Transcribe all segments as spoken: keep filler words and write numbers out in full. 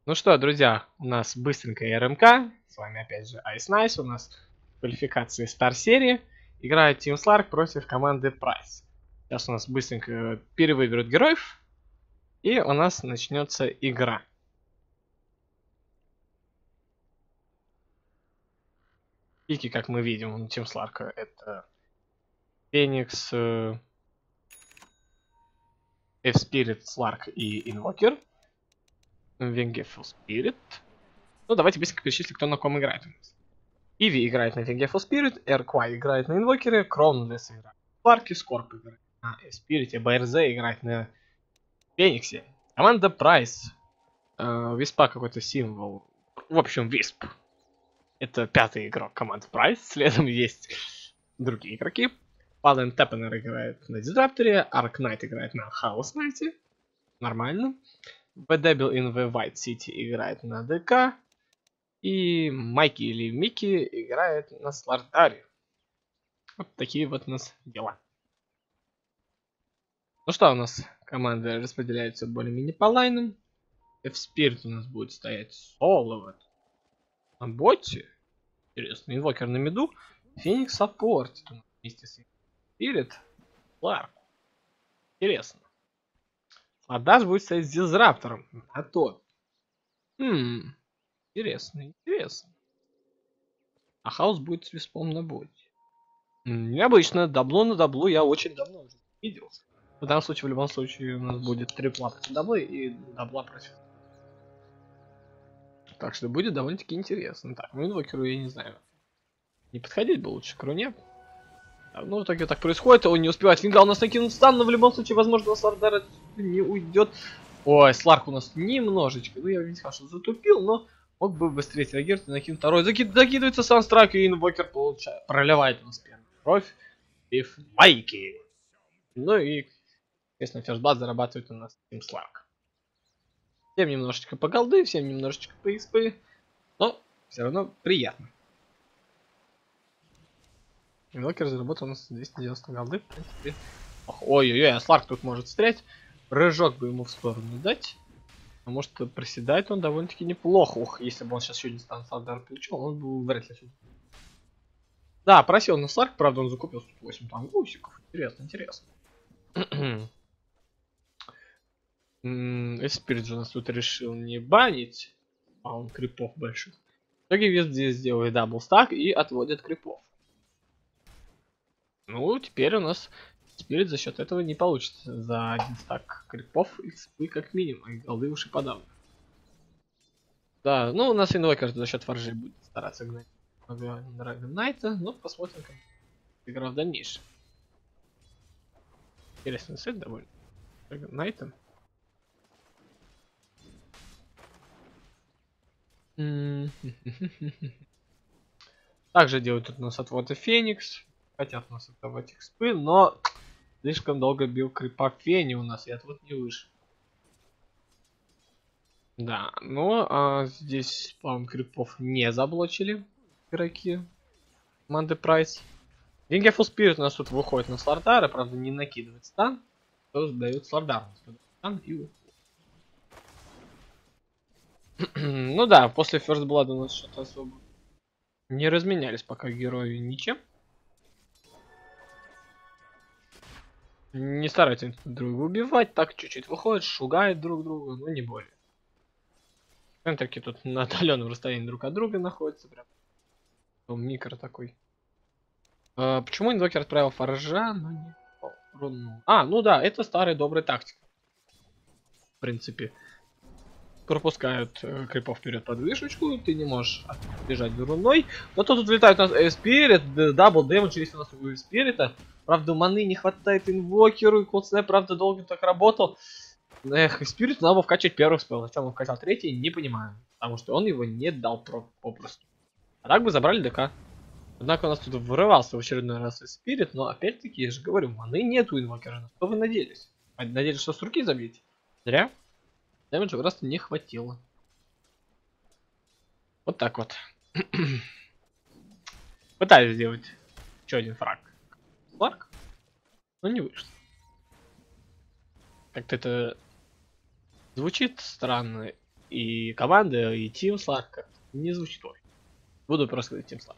Ну что, друзья, у нас быстренькая РМК. С вами опять же Ice Nice. У нас квалификации Star серии. Играет Team Slark против команды Price. Сейчас у нас быстренько перевыберут героев. И у нас начнется игра. Пики, как мы видим, у Team Slark это Феникс, F-Spirit, Slark и Invoker. Vengeful Spirit. Ну, давайте быстренько перечислим, кто на ком играет у нас. Иви играет на Vengeful Spirit, Эрквай играет на Инвокере, Кронлес играет на Сларке, Скорп играет на Спирите, БРЗ играет на Фениксе. Команда Прайс. Э, Виспа какой-то символ. В общем, Висп. Это пятый игрок команды Прайс. Следом есть другие игроки. Пален Теппенер играет на Дизрапторе, Арк Найт играет на Хаус Найте. Нормально. Бэдебил in the White City играет на ДК. И Майки или Микки играет на Слардаре. Вот такие вот у нас дела. Ну что, у нас команда распределяется более-менее по лайнам. F-Spirit у нас будет стоять соло на боте. Интересно, Инвокер на миду. Феникс саппортит вместе с Spirit. Ларк. Интересно. Адаш будет стоять с Дизраптором. А то. Хм. Интересно, интересно. А Хаус будет с Виспом на боте. Необычно. Дабло на даблу я очень давно уже видел. В данном случае, в любом случае, у нас будет трипла против даблы и дабла против. Так что будет довольно-таки интересно. Так, ну инвокеру я не знаю. Не подходить бы лучше к руне. Ну, в итоге так происходит, он не успевает. Фингал у нас накинут стан, но в любом случае, возможно, Слардара не уйдет. Ой, Сларк у нас немножечко. Ну, я видел, что затупил, но мог бы быстрее реагировать и накинуть второй. Заки... Закидывается санстрак, и инвокер получает. Проливает у нас первую кровь. И в майке. Ну и, естественно, ферстблад зарабатывает у нас Team Slark. Всем немножечко по голды, всем немножечко по экспы. Но все равно приятно. Инвокер заработал у нас двести девяносто голды, в принципе. Ой-ой-ой, а Сларк тут может стрелять. Прыжок бы ему в сторону дать. Потому что проседает он довольно-таки неплохо. Ух, если бы он сейчас еще один стан Слардар получил, он бы вряд ли. Да, просил на Сларк, правда он закупил сто восемь там гусиков. Интересно, интересно. Эспирит же у нас тут решил не банить. А он крипов больших. В итоге Виз здесь сделает дабл стак и отводит крипов. Ну, теперь у нас Спирит за счет этого не получится за один стак крипов и как минимум, и голды уж и подавно. Да, ну у нас Инвокер за счет фаржи будет стараться гнать Драгон Найта, но посмотрим, как игра в дальнейшем. Интересный сет довольно. Драгон Найтом. Также делают тут у нас отвод и Феникс. Хотят у нас отдавать экспы, но слишком долго бил крипа Фени у нас, и отвод не вышел. Да, но а, здесь спаун крипов не заблочили игроки команды Прайс. Vengeful Spirit у нас тут выходит на Слардара, правда не накидывает стан, то дает Слардар стан и ну да, после First Blood у нас что-то особо не разменялись пока герои ничем. Не старайтесь друг друга убивать, так чуть-чуть выходит, шугает друг друга, но не более. Центрики тут на отдаленном расстоянии друг от друга находятся, прям микро такой. А, почему инвокер отправил фаржа, но не руну? А, ну да, это старая добрая тактика. В принципе. Пропускают э, крипов вперед под вышечку, ты не можешь бежать руной. Но тут влетают у нас Спирит, дабл дэмэдж, если у нас у Спирита. Правда, маны не хватает инвокеру, и Кодснэп, правда, долго так работал. Эх, Спирит надо было вкачать первый спел. Зачем он вкачал третий, не понимаю. Потому что он его не дал попросту. А так бы забрали ДК. Однако у нас тут вырывался в очередной раз Спирит, но опять-таки, я же говорю, маны нету инвокера. На что вы надеялись? Надеялись, что с руки забьете? Зря. Дэмэджа просто не хватило. Вот так вот. Пытаюсь сделать еще один фраг. Сларк? Но не вышло. Как-то это звучит странно и команда, и Team Slug не звучит. Буду просто говорить Team Slug.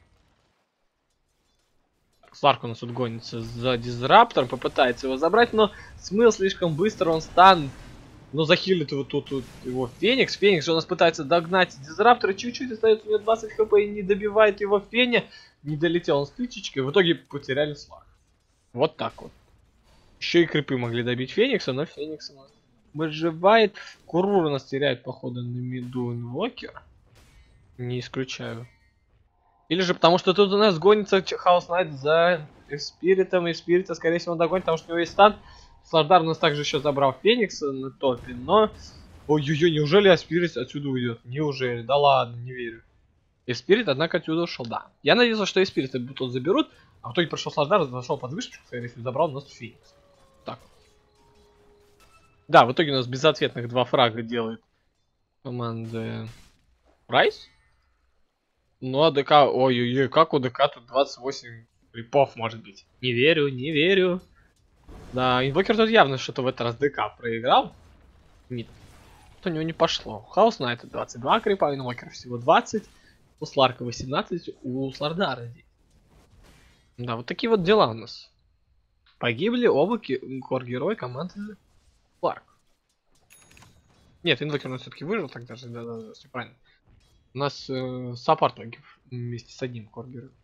Сларк у нас тут гонится за дизраптором, попытается его забрать, но смыл слишком быстро, он стан. Но захилит его тут, тут его Феникс. Феникс же у нас пытается догнать дизраптора, чуть-чуть остается у него двадцать хп и не добивает его Феня. Не долетел он с тычечкой, в итоге потеряли Сларк. Вот так вот. Еще и крипы могли добить Феникса, но Феникс у нас выживает. Курур у нас теряет, походу, на миду инвокер. Не исключаю. Или же потому, что тут у нас гонится Хаос Найт за Спиритом, и Спирита, скорее всего, он догонит, потому что у него есть стан. Слардар у нас также еще забрал Феникса на топе, но... Ой-ой-ой, неужели Аспирит отсюда уйдет? Неужели? Да ладно, не верю. И Спирит, однако, отсюда ушел, да. Я надеялся, что и Спирита тут заберут, а в итоге прошел Слардар, зашел под вышечку, скорее всего, забрал у нас Феникс. Так. Да, в итоге у нас безответных два фрага делает команда Прайс. Ну, АДК, ой-ой-ой, как у ДК тут двадцать восемь крипов может быть. Не верю, не верю. Да, инвокер тут явно что-то в этот раз ДК проиграл. Нет, у него не пошло. Хаос Найт двадцать два крипа, инвокер всего двадцать. У Сларка восемнадцать, у Слардара десять. Да, вот такие вот дела у нас. Погибли оба кор-герои команды Сларк. Нет, инвокер у нас все-таки выжил, тогда же, да-да-да, все правильно. У нас э, саппорт погиб вместе с одним кор-героем.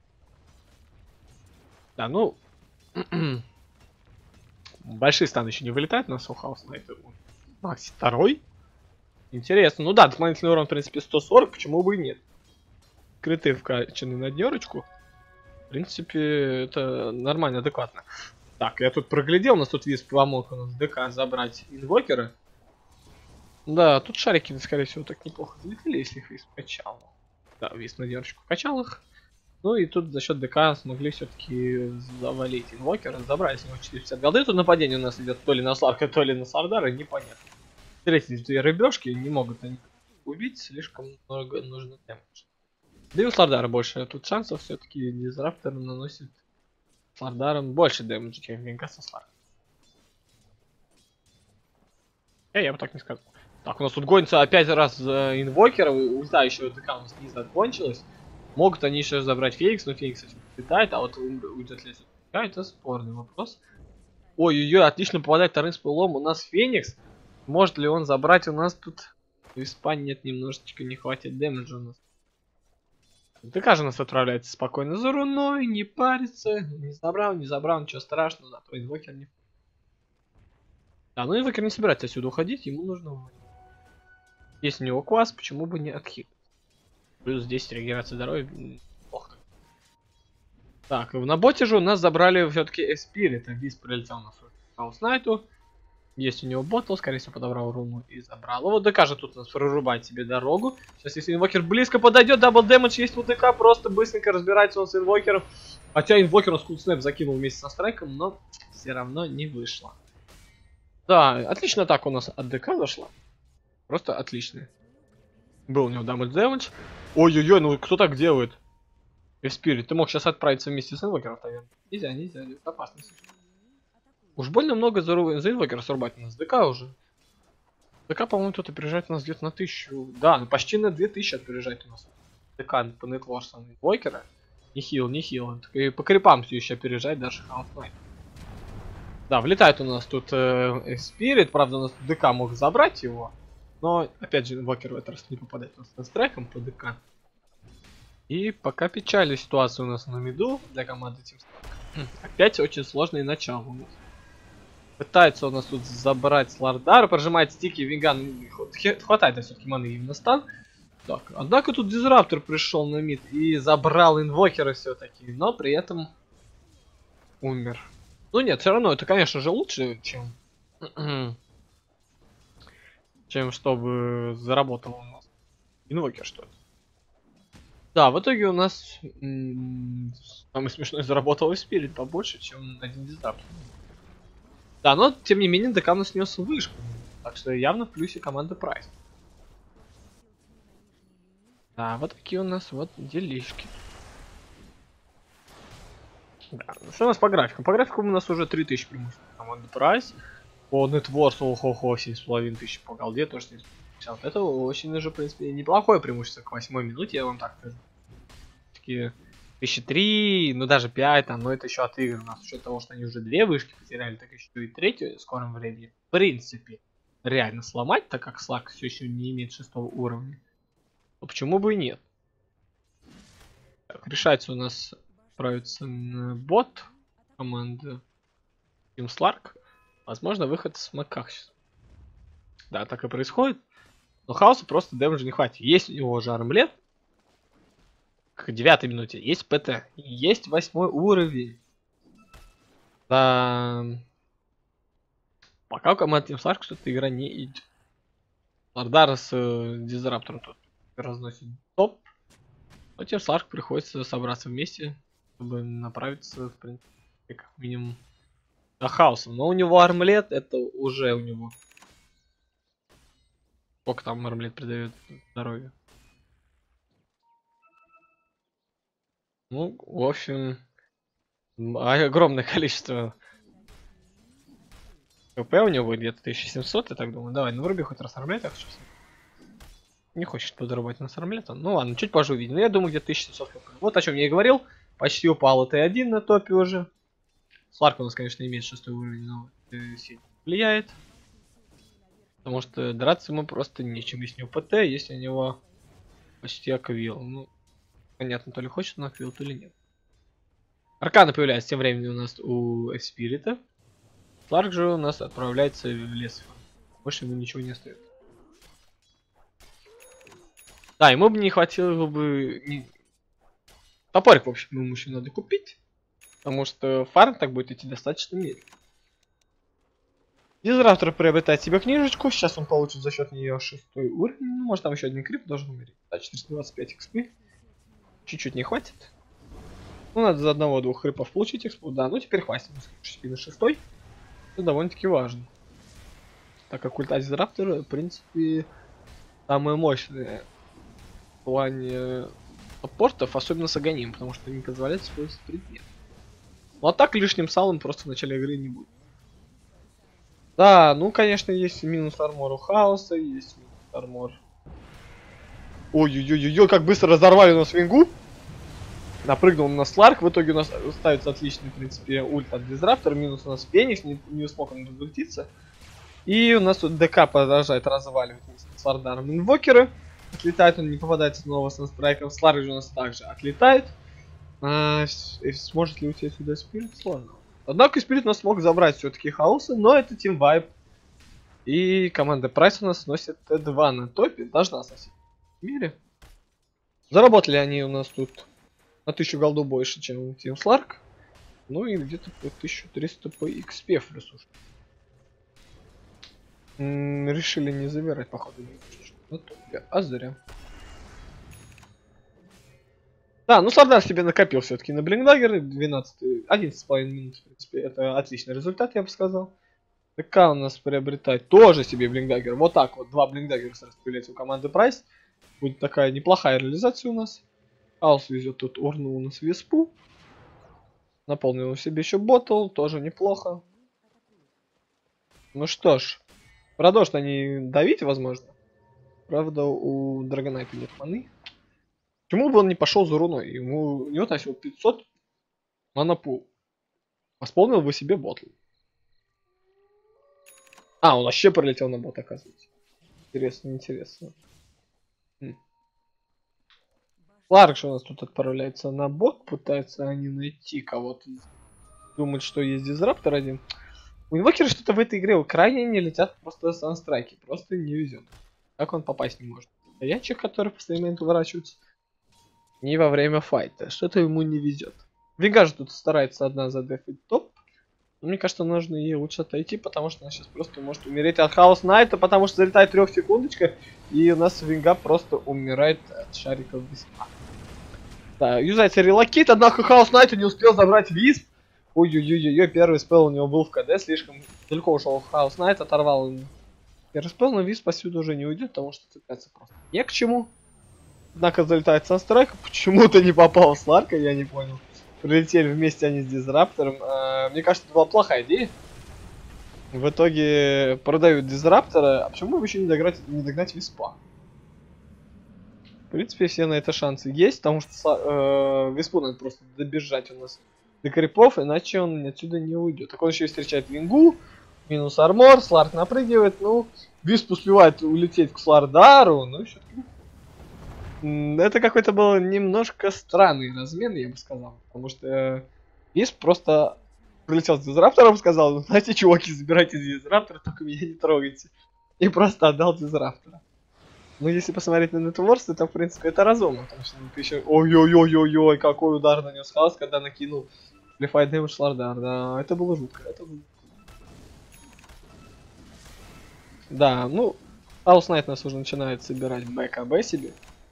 Да, ну... Большие станы еще не вылетают, на Хаус Найт. Макси второй. Интересно. Ну да, дополнительный урон, в принципе, сто сорок, почему бы и нет. Крыты вкачаны на днерочку. В принципе, это нормально, адекватно. Так, я тут проглядел, у нас тут Висп помог у нас ДК забрать инвокера. Да, тут шарики, скорее всего, так неплохо залетели, если их Висп качал. Да, Висп на днерочку качал их. Ну и тут за счет ДК смогли все-таки завалить инвокера, забрали с него четыреста пятьдесят голды. Тут нападение у нас идет то ли на Сларка, то ли на Сардара, непонятно. Встретились две рыбешки, не могут они убить, слишком много нужно дэмэдж. Да и у Слардара больше тут шансов, все-таки дизраптор наносит Слардаром больше дэмэджа, чем Венга со Сларком. Э, я бы так не сказал. Так, у нас тут гонится опять раз за инвокера, ульта еще ДК у нас не закончилась. Могут они еще забрать Феникс, но Феникс летает, а вот уйдет ли это, это спорный вопрос. Ой-ой-ой, отлично попадает вторым спылом. У нас Феникс. Может ли он забрать у нас тут? Виспа нет, немножечко не хватит дэмэджа у нас. ДК же у нас отправляется спокойно за руной, не парится. Не забрал, не забрал, ничего страшного, зато инвокер не... Да, ну инвокер не собирается отсюда уходить, ему нужно уходить. Если у него квас, почему бы не отхит? Плюс десять регенерации здоровья. Плохо. Так, на боте же у нас забрали все-таки Эспирита. Виз прилетел на Хаус Найту. Есть у него ботл, скорее всего, подобрал руну и забрал. Вот ДК же тут у нас прорубает себе дорогу. Сейчас, если инвокер близко подойдет, дабл дэмэдж есть у ДК, просто быстренько разбирается он с инвокером. Хотя инвокер он скулснэп закинул вместе со страйком, но все равно не вышло. Да, отлично так у нас от ДК зашла. Просто отличная. Был у него дэмэдж дэмэдж. Ой-ой-ой, ну кто так делает? Эспирит, ты мог сейчас отправиться вместе с инвокером, наверное. Нельзя, нельзя, это опасность. Уж больно много за, за инвокера срубать у нас. ДК уже. ДК, по-моему, тут опережает у нас где-то на тысячу. Да, ну почти на две тысячи опережает у нас. ДК по нетворсам инвокера. Не хил, не хил. И по крипам все еще опережает даже Хаус Найт. Да, влетает у нас тут Эспирит. Правда, у нас ДК мог забрать его. Но, опять же, инвокер в этот раз не попадает у нас с страйком по ДК. И пока печальная ситуация у нас на миду для команды Team Slug. Опять очень сложное начало у нас. Пытается у нас тут забрать Слардара, прожимает стики, Виган хватает все-таки маны именно стан. Так, однако тут Дизраптор пришел на мид и забрал инвокера все-таки, но при этом умер. Ну нет, все равно это, конечно же, лучше, чем... чем чтобы заработал у нас инвокер что-то. Да, в итоге у нас самый смешной заработал Спирит побольше, чем один дизраптор. Да, но тем не менее ДК у нас снес вышку. Так что явно в плюсе команда Прайс. Да, вот такие у нас вот делишки. Да, ну что у нас по графику? По графику у нас уже три тысячи преимуществ команды Прайс. По нетворсу, охо-хо, семь с половиной тысяч по голде тоже. Вот это очень уже, в принципе, неплохое преимущество к восьмой минуте, я вам так скажу. Такие тысяча три, ну даже пять, там, но это еще отыграно. С учетом того, что они уже две вышки потеряли, так еще и третью в скором времени. В принципе, реально сломать, так как Сларк все еще не имеет шестого уровня. То почему бы и нет? Так, решается у нас отправиться на бот команды Team Slark. Возможно, выход с Маках сейчас. Да, так и происходит. Но хаосу просто дэмэджа не хватит. Есть у него уже армлет. К девятой минуте. Есть ПТ. Есть восьмой уровень. Да. Пока у команды Team Slark что-то игра не идет. Лардар с э, Дизраптором тут разносит топ. Но Team Slark приходится собраться вместе, чтобы направиться, в принципе, как минимум на хаосом. Но у него армлет, это уже у него. Сколько там армлет придает здоровью? Ну, в общем, огромное количество КП у него где-то тысяча семьсот, я так думаю. Давай, ну вруби хоть раз армлет, я хочу. Не хочет подработать на армлета. Ну ладно, чуть позже увидим. Но я думаю, где-то тысяча семьсот КП. Вот о чем я и говорил. Почти упал Т один на топе уже. Сларк у нас, конечно, имеет шестой уровень, но сильно влияет. Потому что драться ему просто нечем. Если у него ПТ, если у него почти аквил. Ну, понятно, то ли хочет он аквил, то ли нет. Аркана появляется тем временем у нас у Эспирита. Сларк же у нас отправляется в лес. Больше ему ничего не остается. Да, ему бы не хватило бы... Не... Топорик, в общем, ему еще надо купить. Потому что фарм так будет идти достаточно медленно. Дизраптор приобретает себе книжечку. Сейчас он получит за счет нее шестой уровень. Ну, может, там еще один крип должен умереть. Да, четыреста двадцать пять экспы. Чуть-чуть не хватит. Ну, надо за одного-двух крипов получить экспу. Да, ну теперь хватит. На шестой. Это довольно-таки важно. Так как ульта Дизраптора, в принципе, самая мощная в плане аппортов, особенно с Аганим, потому что не позволяет использовать предмет. Ну а так лишним салом просто в начале игры не будет. Да, ну конечно есть минус армор у хаоса, есть минус армор. Ой-ой-ой-ой, как быстро разорвали у нас вингу. Напрыгнул на Сларк, в итоге у нас ставится отличный, в принципе, ульт от Дизраптора, минус у нас Феникс, не, не смог он разультиться. И у нас тут ДК продолжает разваливать с Лардаром инвокеры. Отлетает он, не попадает снова с настрайком. Сларк же у нас также отлетает. А, сможет ли уйти сюда Спирит? Сложно. Однако Спирит у нас смог забрать все-таки хаоса, но это Team Vibe. И команда Прайс у нас носит Т два на топе. Должна сносить в мире. Заработали они у нас тут на тысячу голду больше, чем Team Slark. Ну и где-то по тысяча триста по икс пи плюс уж. М-м, решили не забирать, походу. А зря. Да, ну Сардар себе накопил все-таки на Блинкдаггер. двенадцать, одиннадцать с половиной минут, в принципе, это отличный результат, я бы сказал. ТК у нас приобретает тоже себе Блинкдаггер. Вот так вот, два Блинкдаггера сразу появляется у команды Прайс. Будет такая неплохая реализация у нас. Хаос везет тут урну у нас веспу. Наполнил себе еще ботл, тоже неплохо. Ну что ж, продолжат они давить, возможно. Правда, у Драгонайта нет маны. Почему бы он не пошел за руной? Ему, у него там всего пятьсот манапул. Восполнил бы себе ботл. А, он вообще пролетел на бот, оказывается. Интересно, интересно. Хм. Ларк же у нас тут отправляется на бот, пытается они найти кого-то. Думают, что есть Дизраптор один. У инвокера что-то в этой игре крайне не летят просто санстрайки. Просто не везет. Как он попасть не может? Стоячих, которые постоянно уворачиваются. Не во время файта. Что-то ему не везет. Вига же тут старается одна задефить топ. Но мне кажется, нужно ей лучше отойти, потому что она сейчас просто может умереть от Хаос Найта, потому что залетает трехсекундочка, и у нас Винга просто умирает от шариков виспа. Да, юзается релокит, однако Хаос Найта не успел забрать висп. Ой-ой-ой-ой, первый спел у него был в КД, слишком далеко ушел Хаос Найт, оторвал первый спел, но висп отсюда уже не уйдет, потому что цепляться просто не к чему. Однако залетает санстрайк, почему-то не попал в Сларка, я не понял. Прилетели вместе они с Дизраптором. А, мне кажется, это была плохая идея. В итоге продают дизраптора. А почему бы еще не догнать, не догнать Виспа? В принципе, все на это шансы есть, потому что э, Виспу надо просто добежать у нас до крипов, иначе он отсюда не уйдет. Так он еще и встречает Вингу, минус армор, Сларк напрыгивает, ну, Висп успевает улететь к Слардару, ну, все-таки... Это какой-то был немножко странный размен, я бы сказал, потому что э, Висп просто прилетел с дизраптором, сказал, ну, знаете, чуваки, забирайте дизраптор, только меня не трогайте. И просто отдал дизраптора. Ну, если посмотреть на нетворство, то, в принципе, это разумно, потому что ты еще... Ой-ой-ой-ой-ой, какой удар нанес Хаос, когда накинул Amplified Damage Слардар, да, это было жутко, это было... Да, ну, Хаус Найт нас уже начинает собирать БКБ себе.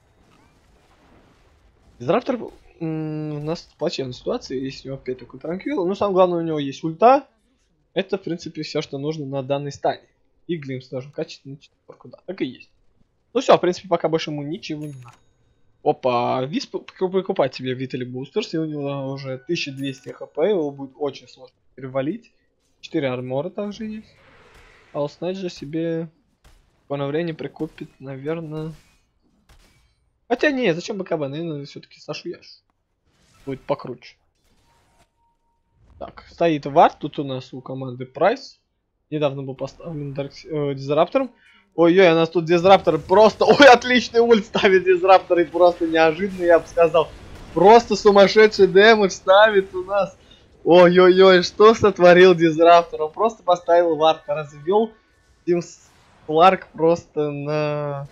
Дизраптор у нас плачевная ситуация, есть у него опять такой транквилл, но самое главное, у него есть ульта. Это, в принципе, все, что нужно на данной стадии. И Глимс тоже качать на четверку, да, так и есть. Ну все, в принципе, пока больше ему ничего не надо. Опа, Вис покупать себе Витали Бустерс, и у него уже тысяча двести хп, его будет очень сложно перевалить. четыре армора также есть. А Уснайт же себе по обновлению прикупит, наверное... Хотя не, зачем БКБ, наверное, все-таки Сашу Яшу. Будет покруче. Так, стоит вард, тут у нас у команды Прайс. Недавно был поставлен Дарк, э, Дизраптором. Ой-ой, у нас тут Дизраптор просто... Ой, отличный ульт ставит Дизраптор, и просто неожиданно, я бы сказал. Просто сумасшедший дэмэдж ставит у нас. Ой-ой-ой, что сотворил Дизраптор? Он просто поставил вард, развел Тим Сларк просто на...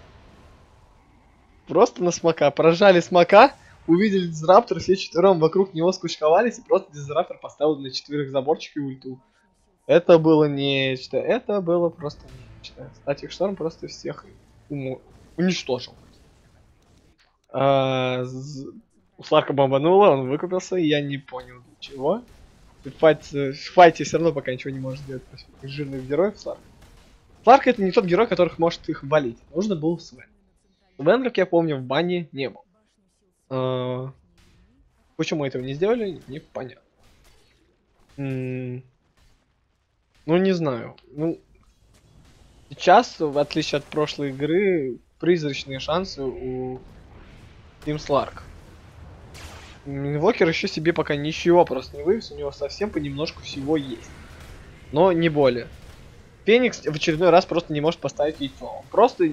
Просто на смока. Прожали смока, увидели Дизраптор, все четвером вокруг него скучковались, и просто Дизраптор поставил для четверых заборчик и ульту. Это было нечто. Это было просто нечто. Статик Шторм просто всех уничтожил. А, у Сларка бомбануло, он выкупился, и я не понял для чего. В файте, в файте все равно пока ничего не может сделать против жирных героев Сларк. Сларк это не тот герой, которых может их валить. Нужно был Свен. Свен, как я помню, в бане не был. А, почему этого не сделали, непонятно. М-м- ну, не знаю. Ну, сейчас, в отличие от прошлой игры, призрачные шансы у Team Slark. Инвокер еще себе пока ничего просто не вывез, у него совсем понемножку всего есть. Но не более. Феникс в очередной раз просто не может поставить яйцо. Он просто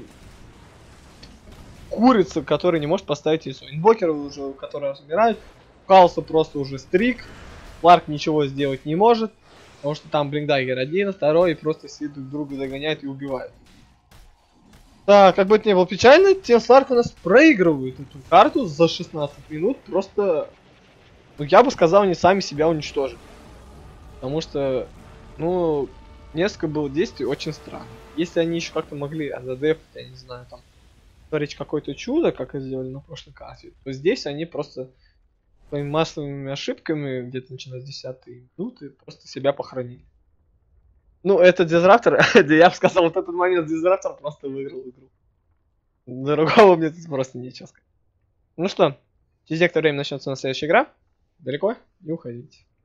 курица, которая не может поставить яйцо. Инвокер уже, который умирает. Хаоса просто уже стрик. Сларк ничего сделать не может. Потому что там Блинкдаггер один, второй, и просто все друг друга догоняют и убивают. Да, как бы это ни было печально, Team Slark у нас проигрывают эту карту за шестнадцать минут. Просто, ну я бы сказал, они сами себя уничтожили. Потому что, ну, несколько было действий очень странно. Если они еще как-то могли задефать, я не знаю, там, творить какое-то чудо, как это сделали на прошлой карте, то здесь они просто своими массовыми ошибками, где-то начиная с десятой минуты, просто себя похоронили. Ну, это Дизраптор, я бы сказал, вот этот момент Дизраптор просто выиграл игру. Другого мне тут просто нечего сказать. Ну что, через некоторое время начнется у нас следующая игра. Далеко не уходите.